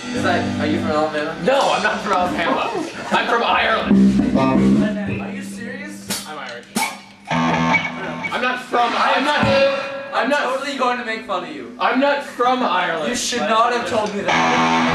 Is that, are you from Alabama? No, I'm not from Alabama. I'm from Ireland. Are you serious? I'm Irish. I'm not from. I'm not totally going to make fun of you. I'm not from Ireland. You should not have told me that.